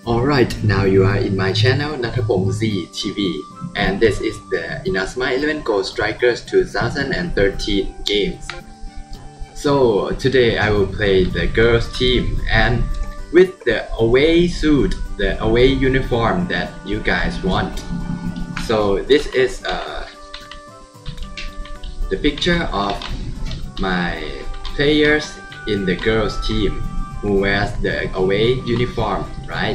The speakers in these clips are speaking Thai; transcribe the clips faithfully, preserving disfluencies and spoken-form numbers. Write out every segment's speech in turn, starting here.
Alright, now you are in my channel Nathapong Z T V, and this is the Inazuma eleven Gold Strikers two thousand thirteen games. So today I will play the girls team, and with the away suit, the away uniform that you guys want. So this is uh, the picture of my players in the girls team who wears the away uniform, right?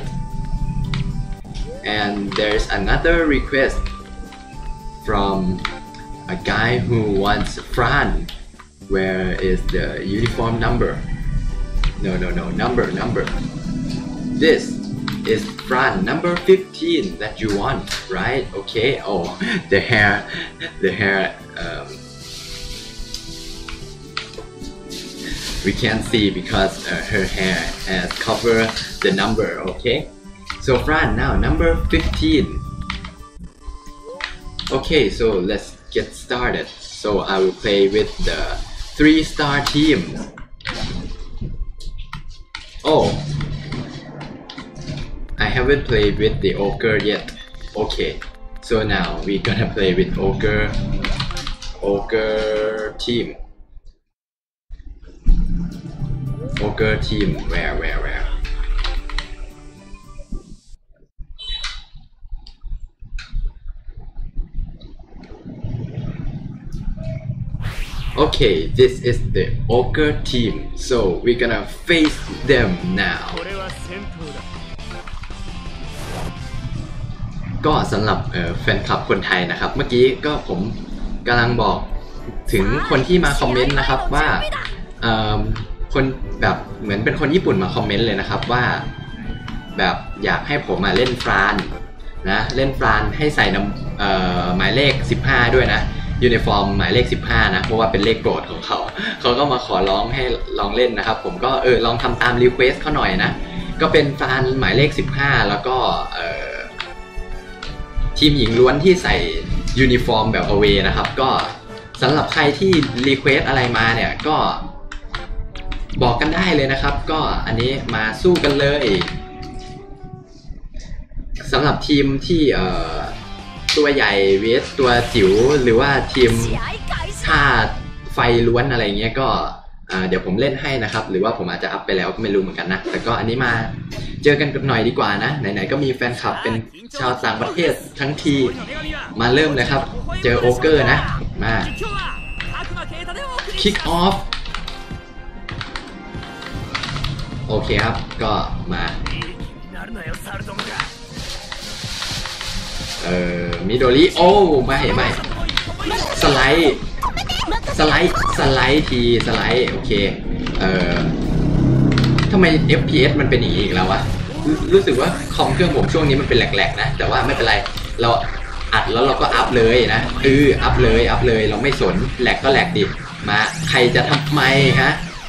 And there's another request from a guy who wants Fran. Where is the uniform number? No, no, no, number, number. This is Fran number fifteen that you want, right? Okay. Oh, the hair, the hair. Um, we can't see because uh, her hair has covered the number. Okay. So Fran now number fifteen. Okay, so let's get started. So I will play with the three star team. Oh, I haven't played with the ogre yet. Okay, so now we're gonna play with ogre ogre team. Ogre team, where where where? Okay, this is the ogre team, so we're gonna face them now. ก็สำหรับแฟนคลับคนไทยนะครับเมื่อกี้ก็ผมกำลังบอกถึงคนที่มาคอมเมนต์นะครับว่าคนแบบเหมือนเป็นคนญี่ปุ่นมาคอมเมนต์เลยนะครับว่าแบบอยากให้ผมมาเล่นฟรานนะเล่นฟรานให้ใส่นำหมายเลขสิบห้าด้วยนะยูนิฟอร์มหมายเลขสิบห้านะเพราะว่าเป็นเลขโปรดของเขาเขาก็มาขอร้องให้ลองเล่นนะครับผมก็เออลองทำตามรีเควสเขาหน่อยนะก็เป็นฟานหมายเลขสิบห้าแล้วก็เอ่อทีมหญิงล้วนที่ใส่ยูนิฟอร์มแบบ away นะครับก็สำหรับใครที่รีเควสอะไรมาเนี่ยก็บอกกันได้เลยนะครับก็อันนี้มาสู้กันเลยสำหรับทีมที่เอ่อตัวใหญ่เวสตัวจิ๋วหรือว่าทีมท่าไฟล้วนอะไรเงี้ยก็เดี๋ยวผมเล่นให้นะครับหรือว่าผมอาจจะอัพไปแล้วก็ไม่รู้เหมือนกันนะแต่ก็อันนี้มาเจอกันกันหน่อยดีกว่านะไหนๆก็มีแฟนคลับเป็นชาวต่างประเทศทั้งทีมาเริ่มเลยครับเจอโอเกอร์นะมาคิกออฟโอเคครับก็มาเอ่อมิโดริโอ้ไม่ไม่สไลด์สไลด์สไลด์ทีสไลด์โอเคเอ่อทำไม เอฟ พี เอส มันเป็นอย่างนี้อีกแล้ววะรู้สึกว่าคอมเครื่องผมช่วงนี้มันเป็นแหลกๆนะแต่ว่าไม่เป็นไรเราอัดแล้วเราก็อัพเลยนะเอออัพเลยอัพเลยเราไม่สนแหลกก็แหลกดิมาใครจะทำไมฮะ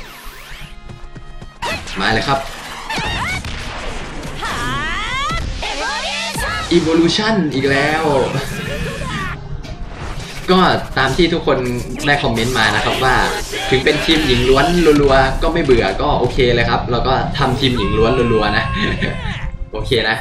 มาเลยครับEvolution อีกแล้วก็ตามที่ทุกคนได้คอมเมนต์มานะครับว่าถึงเป็นทีมหญิงล้วนรัวๆก็ไม่เบื่อก็โอเคเลยครับเราก็ทำทีมหญิงล้วนรัวๆนะโอเคนะ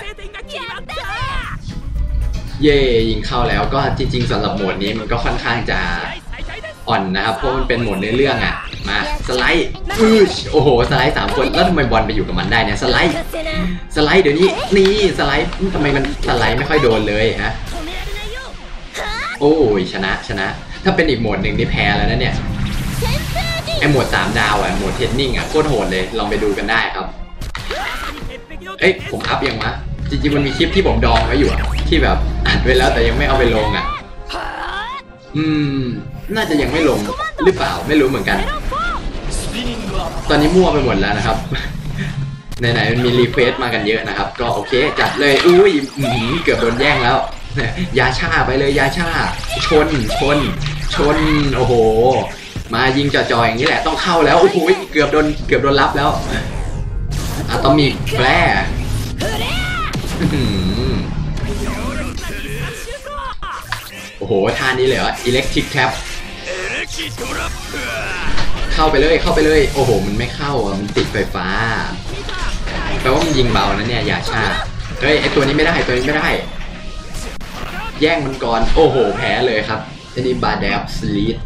เย่ยิงเข้าแล้วก็จริงๆสำหรับโหมดนี้มันก็ค่อนข้างจะอ่อนนะครับเพราะมันเป็นโหมดเนื้อเรื่องอ่ะมาสไลด์อือโอ้โหสไลด์สามคนแล้วทำไมบอลไปอยู่กับมันได้เนี่ยสไลด์สไลด์เดี๋ยวนี้นี่สไลด์ทำไมมันสไลด์ไม่ค่อยโดนเลยฮะโอ้ยชนะชนะถ้าเป็นอีกโหมดหนึ่งนี่แพ้แล้วนะเนี่ยไอโหมดสามดาวอ่ะโหมดเทนนิ่งอ่ะโคตรโหดเลยลองไปดูกันได้ครับเอ้ยผมอัพยังวะจริงๆมันมีคลิปที่ผมดองไว้อยู่ที่แบบอัดไว้แล้วแต่ยังไม่เอาไปลงอ่ะอืมน่าจะยังไม่ลงหรือเปล่าไม่รู้เหมือนกันตอนนี้มั่วไปหมดแล้วนะครับไหนๆมันมีรีเควสมากันเยอะนะครับก็โอเคจัดเลยอุ้ยเกือบโดนแย่งแล้วยาชาไปเลยยาชาชนชนชนโอ้โหมายิงจ่อๆอย่างนี้แหละต้องเข้าแล้วโอ้โหเกือบโดนเกือบโดนรับแล้วอะตอมิกแฟร์โอ้โหท่านี้เลยเหรออิเล็กทริกแท็บเข้าไปเลยเข้าไปเลยโอ้โหมันไม่เข้าอ่ะมันติดไฟฟ้าแปลว่ามันยิงเบานะเนี่ยยาชาเฮ้ยไอตัวนี้ไม่ได้ตัวนี้ไม่ได้แย่งมันก่อนโอ้โหแพ้เลยครับอันนี้บาเดฟสลีด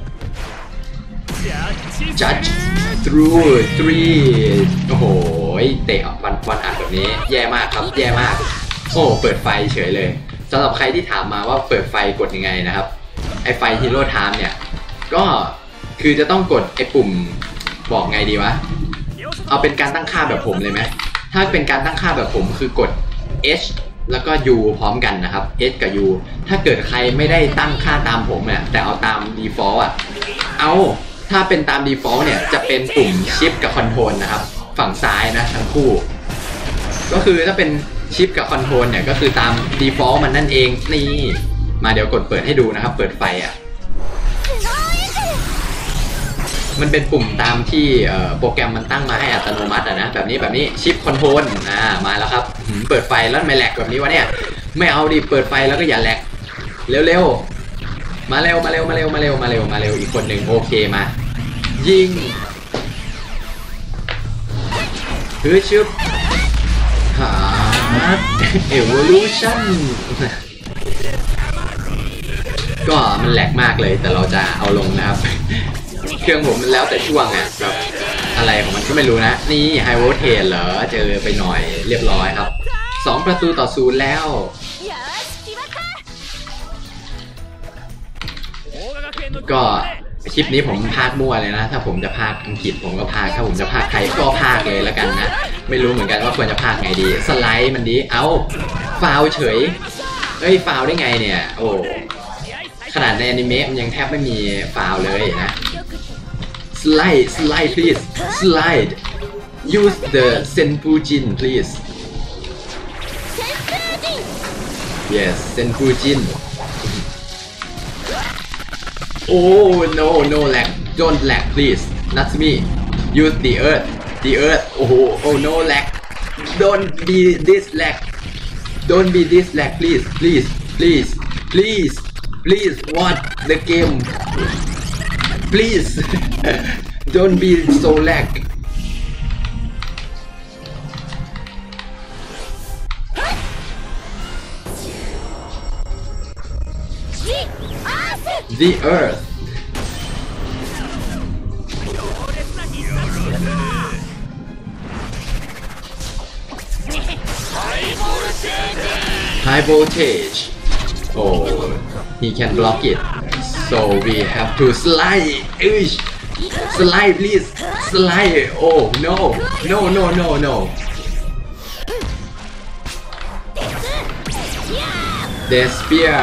จัด through three โอ้โหเตะวันวันอัดแบบนี้แย่มากครับแย่มากโอ้เปิดไฟเฉยเลยสำหรับใครที่ถามมาว่าเปิดไฟกดยังไงนะครับไอไฟฮีโร่ไทม์เนี่ยก็คือจะต้องกดไอปุ่มบอกไงดีวะเอาเป็นการตั้งค่าแบบผมเลยไหมถ้าเป็นการตั้งค่าแบบผมคือกด H แล้วก็ U พร้อมกันนะครับ H กับ U ถ้าเกิดใครไม่ได้ตั้งค่าตามผมเนี่ยแต่เอาตาม default อ่ะเอาถ้าเป็นตาม default เนี่ยจะเป็นปุ่ม Shift กับ Control นะครับฝั่งซ้ายนะทั้งคู่ก็คือถ้าเป็น Shift กับ Control เนี่ยก็คือตาม default มันนั่นเองนี่มาเดี๋ยวกดเปิดให้ดูนะครับเปิดไฟอ่ะมันเป็นปุ่มตามที่โปรแกรมมันตั้งมาให้อัตโนมัติอะนะแบบนี้แบบนี้ชิปคอนโทรลอ่ามาแล้วครับเปิดไฟแล้วไม่แหลกแบบนี้วะเนี่ยไม่เอาดิเปิดไฟแล้วก็อย่าแหลกเร็วๆมาเร็วมาเร็วมาเร็วมาเร็วมาเร็วมาเร็วอีกคนหนึ่งโอเคมายิงฮือชึบหาเอวอลูชั่นก็มันแหลกมากเลยแต่เราจะเอาลงนะครับเครื่องผมมันแล้วแต่ช่วงอ่ะแบบอะไรของมันก็ไม่รู้นะนี่ไฮโวลเทจเหรอเจอไปหน่อยเรียบร้อยครับสองประตูต่อศูนย์แล้วก็คลิปนี้ผมพากมั่วเลยนะถ้าผมจะพากอังกฤษผมก็พากถ้าผมจะพากไทยก็พากเลยแล้วกันนะไม่รู้เหมือนกันว่าควรจะพากไงดีสไลด์มันดีเอ้าฟาวเฉยเอ้ยฟาวได้ไงเนี่ยโอ้ขนาดในอนิเมะมันยังแทบไม่มีฟาวเลยนะ slide slide please slide use the senpujin please yes senpujin oh no no lag don't lag please not me use the earth the earth oh oh no lag don't be this lag don't be this lag please please please please please watch the game please don't be so lag the earth high voltage oh he can block it so we have to slide Ish. slide please slide oh no no no no no the spear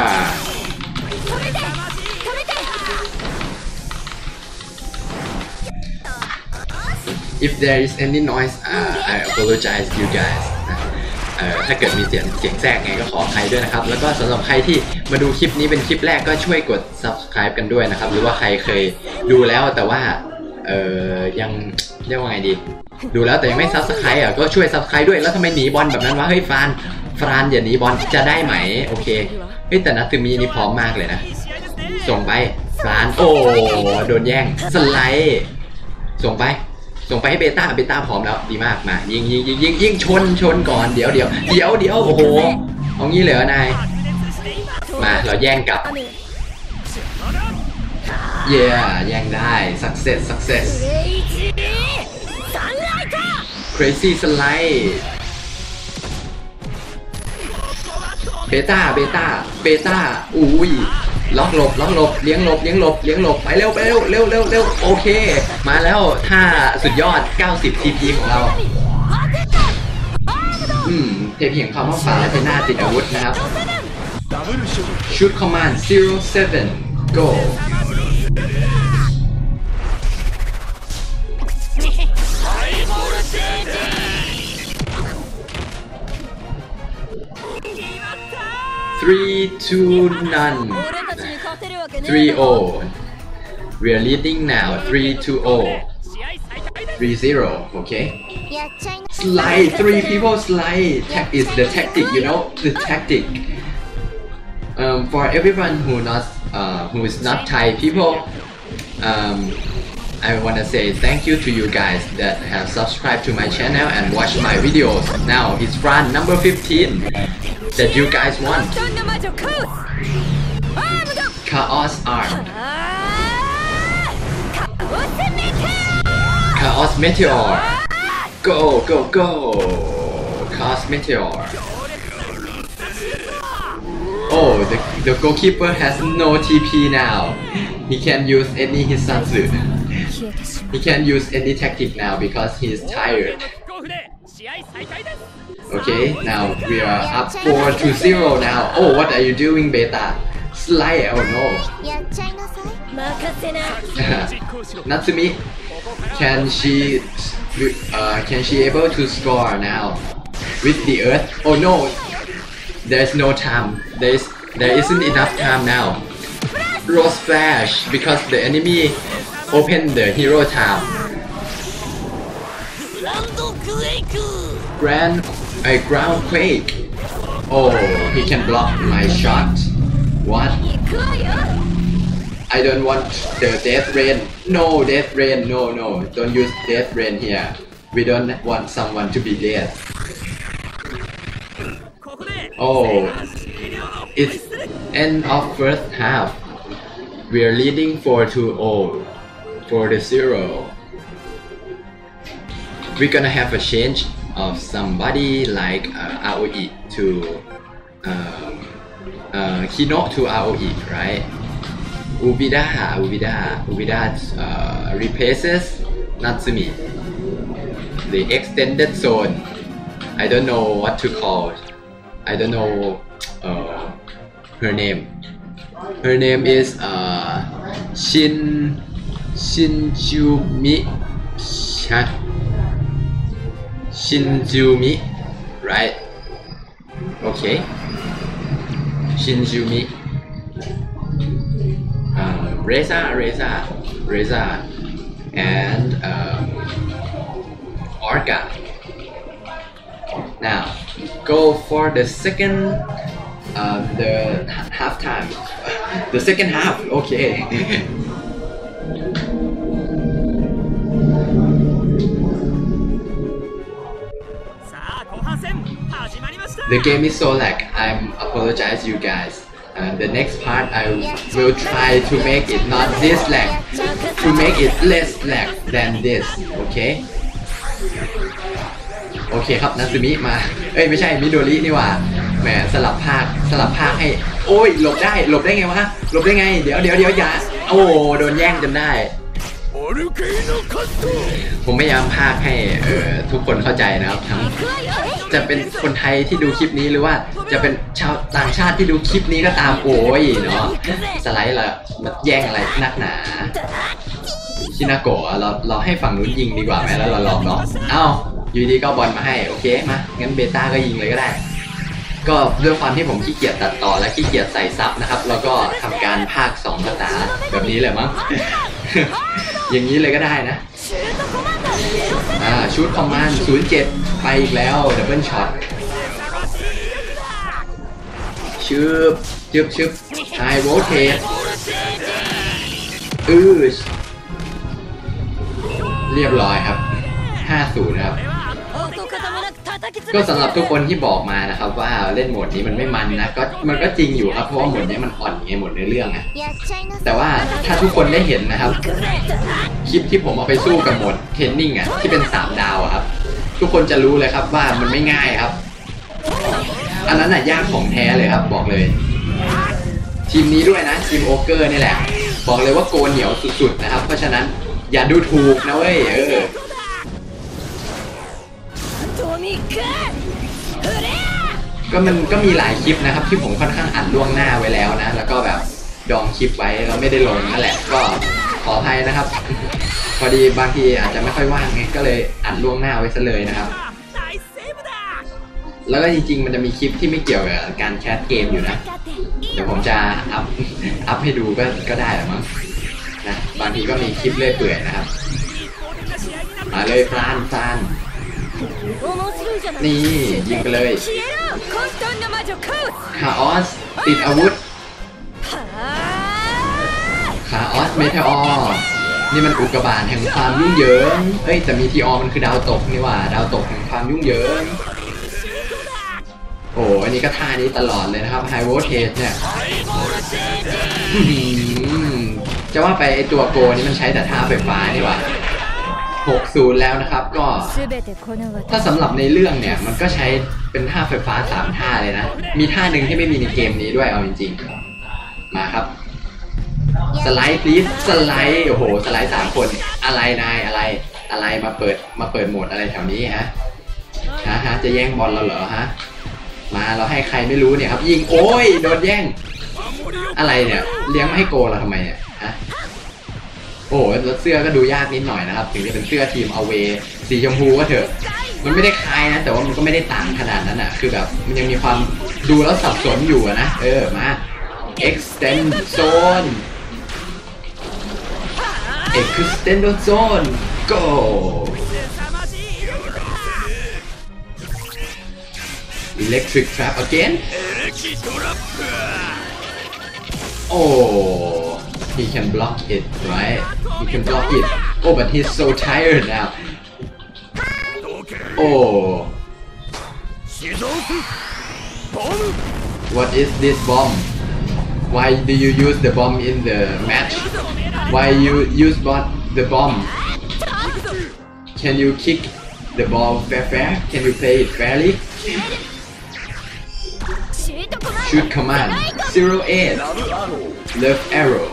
if there is any noise uh, I apologize you guysเอ่อถ้าเกิดมีเสียงเสียงแทรกไงก็ขออภัยด้วยนะครับแล้วก็สำหรับใครที่มาดูคลิปนี้เป็นคลิปแรกก็ช่วยกด subscribe กันด้วยนะครับหรือว่าใครเคยดูแล้วแต่ว่าเอ่อยังเรียกว่าไงดีดูแล้วแต่ยังไม่ subscribe อ่ะก็ช่วย subscribe ด้วยแล้วทำไมหนีบอลแบบนั้นวะเฮ้ยฟานฟานอย่าหนีบอลจะได้ไหมโอเคเฮ้ยแต่นัทซึมินี่พร้อมมากเลยนะส่งไปฟานโอ้โดนแย่งสไลด์ส่งไปส่งไปให้เบต้าเบต้าพร้อมแล้วดีมากมายิงยิงยิงยิงยิงชนชนก่อนเดี๋ยวเดี๋ยวเดี๋ยวเดี๋ยวโอ้โหเอางี้เลยเหรอนายมาเราแย่งกลับเย้แย่งได้ success success crazy slide เบต้าเบต้าเบต้าอุ้ยล็อกหลบล็อกหลบเลี้ยงหลบเลี้ยงหลบเลี้ยงหลบไปเร็วไปเร็วเร็วเร็วเร็วโอเคมาแล้วท่าสุดยอดเก้าสิบ ที พี ของเราอืมเทพีของเขามาฝาและเป็นหน้าติดอาวุธนะครับ shoot command zero seven go three two none three oh we are leading now three two oh three zero okay slide three people slide Tech is the tactic you know the tactic um, for everyone who not uh, who is not Thai people um, I want to say thank you to you guys that have subscribed to my channel and watched my videos. Now it's run number fifteen that you guys want. Chaos Arm. Chaos Meteor. Go, go, go. Chaos Meteor. Oh, the, the goalkeeper has no T P now. He can't use any Hisatsu. He can't use any tactic now because he is tired. Okay, now we are up four to zero now. Oh, what are you doing, Beta? Slide, oh no. Natsumi, can she uh, can she able to score now with the earth? Oh no, there's no time. There's there isn't enough time now. Rose Flash because the enemy open the hero tab. Grand a uh, ground quake. Oh, he can block my shot. What? I don't want the death rain. No death rain. No no. Don't use death rain here. We don't want someone to be dead. Oh, it's end of first half. We are leading four to oh for the zero. We're gonna have a change of somebody like uh, R O E to um, uh, Kino to R O E, right? Ubida, Ubida, Ubida uh, replaces Natsumi. The extended zone. I don't know what to call. I don't know uh, her name. Her name is uh, Shin Shinjumi Shinjumi, right? Okay. Shinjumi. Uh, Reza, Reza, Reza, and um, Orga. Now, go for the second, uh, the half time. The second half, okay. The game is so lag. I apologize, you guys. Uh, the next part I will try to make it not this lag, to make it less lag than this. Okay? โอเคครับนาซึมิมาเอ้ยไม่ใช่มิโดรินี่หว่าแหมสลับภาคสลับภาคให้โอ้ยหลบได้หลบได้ไงวะหลบได้ไงเดี๋ยวเดี๋ยวเดี๋ยวอย่าโอ้โดนแย่งจนได้ผมพยายามภาคให้เอ่อทุกคนเข้าใจนะครับทั้งจะเป็นคนไทยที่ดูคลิปนี้หรือว่าจะเป็นชาวต่างชาติที่ดูคลิปนี้ก็ตามโอ้ยเนาะสไลด์ละมาแย่งอะไรนักหนาชินาโกะเราเราให้ฝั่งนู้นยิงดีกว่าไหมแล้วเราลองเนาะเอ้าอยู่ดีก็บอลมาให้โอเคมางั้นเบต้าก็ยิงเลยก็ได้ก็ด้วยความที่ผมขี้เกียจตัดต่อและขี้เกียจใส่ซับนะครับแล้วก็ทำการพากย์สองภาษาแบบนี้เลยมั้ง อย่างนี้เลยก็ได้นะอ่าชุดคอมมานด์ศูนย์เจ็ดไปอีกแล้วดับเบิลช็อตชึบชึบชึบไฮโวลเทจอือเรียบร้อยครับ ห้าศูนย์ นะครับก็สำหรับทุกคนที่บอกมานะครับว่าเล่นโหมดนี้มันไม่มันนะก็มันก็จริงอยู่ครับเพราะว่าโหมดนี้มันอ่อนไงโหมดในเรื่องอะแต่ว่าถ้าทุกคนได้เห็นนะครับคลิปที่ผมเอาไปสู้กับโหมดเทรนนิ่งอะที่เป็นสามดาวอะครับทุกคนจะรู้เลยครับว่ามันไม่ง่ายครับอันนั้นน่ะยากของแท้เลยครับบอกเลยทีมนี้ด้วยนะทีมโอเกอร์นี่แหละบอกเลยว่าโกนเหนียวสุดๆนะครับเพราะฉะนั้นอย่าดูถูกนะเว้ยเออก็มันก็มีหลายคลิปนะครับที่ผมค่อนข้างอัดล่วงหน้าไว้แล้วนะแล้วก็แบบดองคลิปไว้แล้วไม่ได้ลงนั่นแหละก็ขออภัยนะครับพอดีบางทีอาจจะไม่ค่อยว่างไงก็เลยอัดล่วงหน้าไว้ซะเลยนะครับแล้วก็จริงๆมันจะมีคลิปที่ไม่เกี่ยวกับการแคสเกมอยู่นะเดี๋ยวผมจะอัพอัพให้ดูก็ก็ได้หรือมั้งนะบางทีก็มีคลิปเลื่อยเปื่อยนะครับมาเลยฟานฟานนี่ยิงไปเลยคาออสติดอาวุธคาออสเมเทอร์นี่มันอุกกาบาตแห่งความยุ่งเหยิงเอ้ยแต่มีทีออมันคือดาวตกนี่ว่าดาวตกแห่งความยุ่งเหยิงโอ้อันนี้ก็ท่านี้ตลอดเลยนะครับไฮโวลเทจเนี่ยจะว่าไปไอตัวโกนี่มันใช้แต่ท่าไฟฟ้านี่ว่าหกศูนย์แล้วนะครับก็ถ้าสำหรับในเรื่องเนี่ยมันก็ใช้เป็นท่าไฟฟ้าสามท่าเลยนะมีท่าหนึ่งที่ไม่มีในเกมนี้ด้วยเอาจริงๆมาครับสไลด์พลีสสไลด์โอ้โหสไลด์สามคนอะไรนายอะไรอะไรมาเปิดมาเปิดโหมดอะไรแถวนี้ฮะฮะฮะจะแย่งบอลเราเหรอฮะมาเราให้ใครไม่รู้เนี่ยครับยิงโอ้ยโดนแย่งอะไรเนี่ยเลี้ยงไม่ให้โกเราทำไมเนี่ยฮะโอ้แล้วเสื้อก็ดูยากนิดหน่อยนะครับถึงจะเป็นเสื้อทีมเอาเวสีชมพูก็เถอะมันไม่ได้คล้ายนะแต่ว่ามันก็ไม่ได้ต่างขนาดนั้นอ่ะคือแบบมันยังมีความดูแล้วสับสนอยู่นะเออมา extend zone extend zone go electric trap again oh he can block it right he can block it oh but he's so tired now oh what is this bomb why do you use the bomb in the match why you use bot the bomb can you kick the ball fair fair can you play it fairly shoot command zero eight left arrow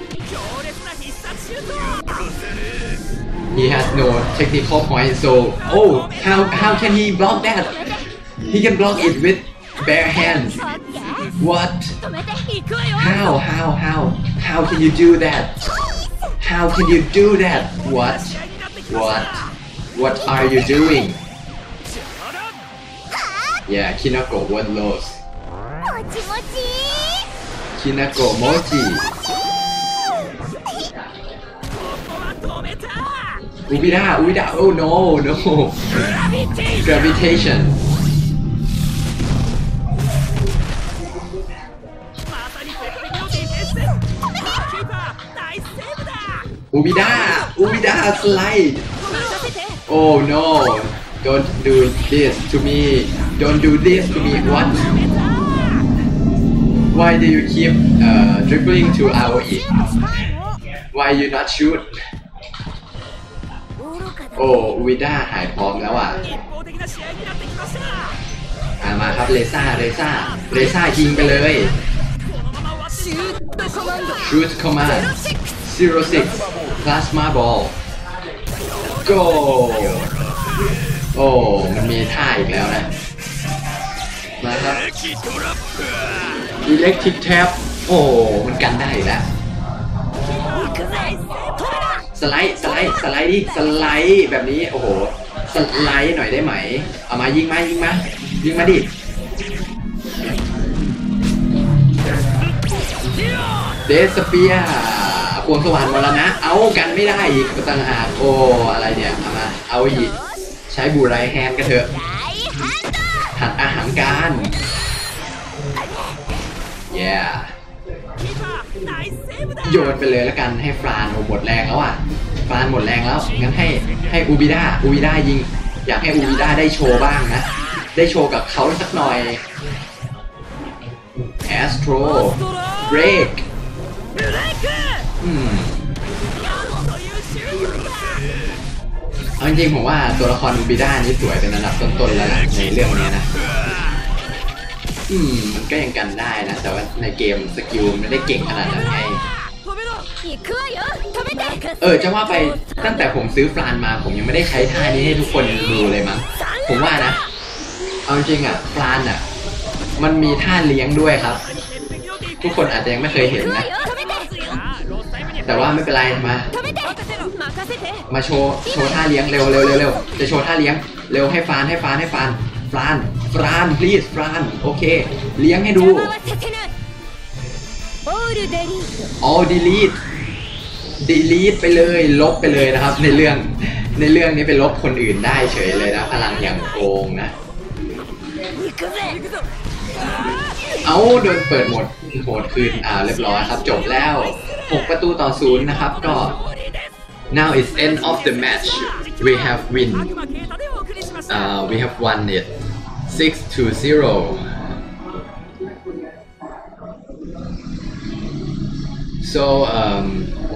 he has no technical point so oh how how can he block that he can block it with bare hands what how how how how can you do that how can you do that what what what are you doing yeah Kinako won lost Kinako Mochi Ubida Ubida oh no no gravitation Ubida Ubida slide oh no don't do this to me don't do this to me what why do you keep uh, dribbling to อาร์ โอ อี why you not shoot โอ้วิด้าหายพร้อมแล้วอ่ะอ่ามาครับเลซ่าเลซ่าเลซ่ายิงไปเลย shoot command zero six plasma ball go โอ้มันมีท่าอีกแล้วนะมาครับ electric trap โอ้มันกันได้แล้วสไลด์สไลด์สไลด์ดิสไลด์แบบนี้โอ้โหสไลด์หน่อยได้ไหมเอามายิงมายิงมายิงมาดิเดสเปียพวงสว่านมรณะเอากันไม่ได้อีกต่างหากโอ้อะไรเนี่ยเอามาเอาอีกใช้บูไรแฮนกันเถอะหัดอาหารการเย้โยนไปเลยแล้วกันให้ฟรานหมดแรงแล้วอ่ะฟรานหมดแรงแล้วงั้นให้ให้อูบิด้าอูบิด้ายิงอยากให้อูบิด้าได้โชว์บ้างนะได้โชว์กับเขาสักหน่อยแอสโตรเบรกอืมเอาจริงๆผมว่าตัวละครอูบิด้านี้สวยเป็นอันดับต้นๆแล้วนะในเรื่องนี้นะอืมมันก็ยังกันได้นะแต่ว่าในเกมสกิลไม่ได้เก่งขนาดนั้นไงเออจะว่าไปตั้งแต่ผมซื้อฟลานมาผมยังไม่ได้ใช้ท่านี้ให้ทุกคนดูเลยมั้งผมว่านะเอาจริงอ่ะฟลานอ่ะมันมีท่าเลี้ยงด้วยครับทุกคนอาจจะยังไม่เคยเห็นนะแต่ว่าไม่เป็นไรมามาโชว์โชว์ท่าเลี้ยงเร็วเร็วเร็วเร็วจะโชว์ท่าเลี้ยงเร็วให้ฟานให้ฟานให้ฟานฟานฟราน please ฟรานโอเคเลี้ยงให้ดู all delete delete ไปเลยลบไปเลยนะครับในเรื่องในเรื่องนี้ไปลบคนอื่นได้เฉยเลยนะพลังอย่างโกงนะเอาโดนเปิดโหมดโหมดคืนอ่าเรียบร้อยครับจบแล้วหกประตูต่อศูนย์นะครับก็ now it's end of the match. We have win. Uh, we have won it six to zero. So um,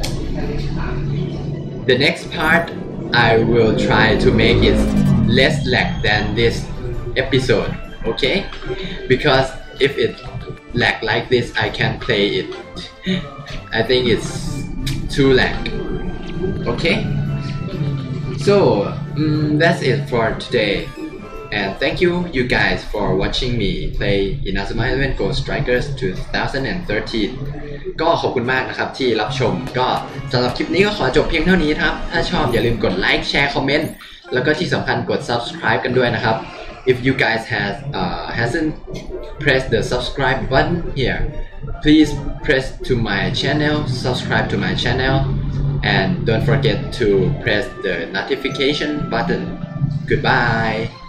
the next part I will try to make it less lag than this episode, okay? Because if it lag like this, I can't play it. I think it's too lag. Okay? So um, that's it for today. And thank you you guys for watching me play Inazuma Eleven Ghost Strikers twenty thirteen ก็ขอบคุณมากนะครับที่รับชมก็สำหรับคลิปนี้ก็ขอจบเพียงเท่านี้ครับถ้าชอบอย่าลืมกดไลค์แชร์คอมเมนต์แล้วก็ที่สำคัญกด subscribe กันด้วยนะครับ if you guys has uh, hasn't pressed the subscribe button here please press to my channel subscribe to my channel and don't forget to press the notification button goodbye